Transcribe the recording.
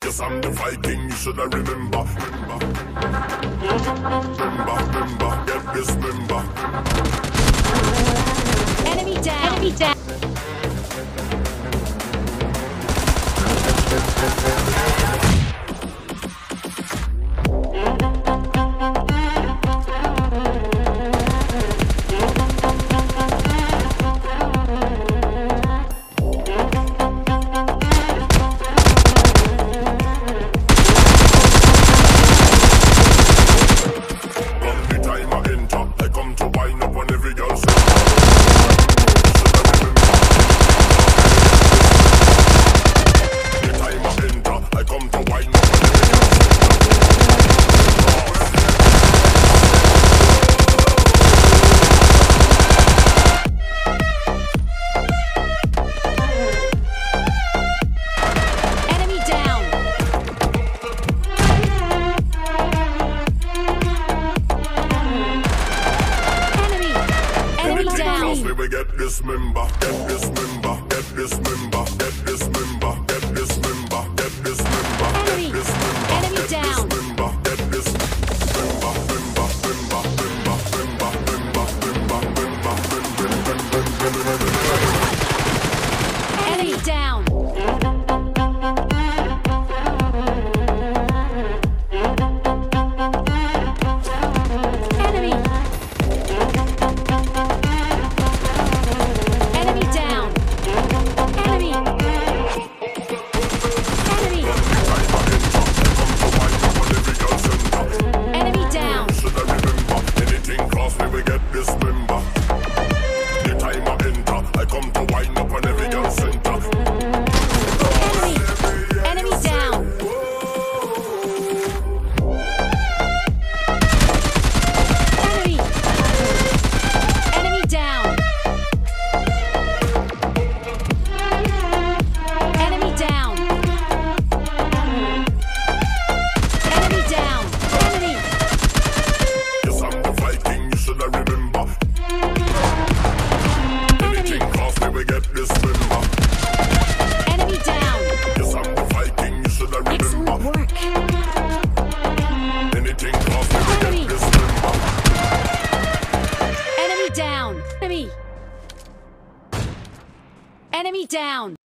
Yes, I'm the Viking, you should have remember. Remember, get this member. Enemy down. Enemy down. Get this member, get this member, get this member, get this member, get this member, get this member, enemy, get this member, enemy get down. This member, get this member, member, member, member, member, member, enemy down. Enemy down!